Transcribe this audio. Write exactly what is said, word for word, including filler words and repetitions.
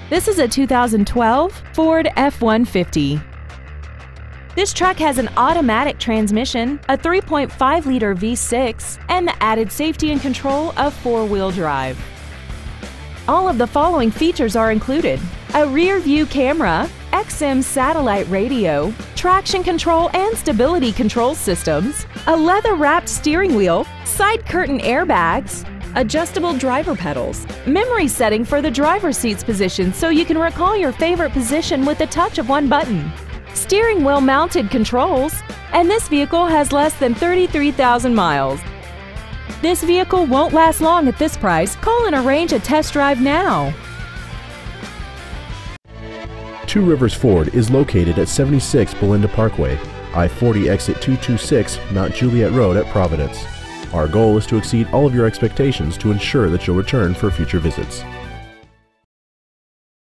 This is a two thousand twelve Ford F one fifty. This truck has an automatic transmission, a three point five liter V six, and the added safety and control of four-wheel drive. All of the following features are included: a rear-view camera, X M satellite radio, traction control and stability control systems, a leather-wrapped steering wheel, side curtain airbags, adjustable driver pedals, memory setting for the driver's seat's position so you can recall your favorite position with the touch of one button, steering wheel mounted controls, and this vehicle has less than thirty-three thousand miles. This vehicle won't last long at this price. Call and arrange a test drive now. Two Rivers Ford is located at seventy-six Belinda Parkway, I forty exit two twenty-six, Mount Juliet Road at Providence. Our goal is to exceed all of your expectations to ensure that you'll return for future visits.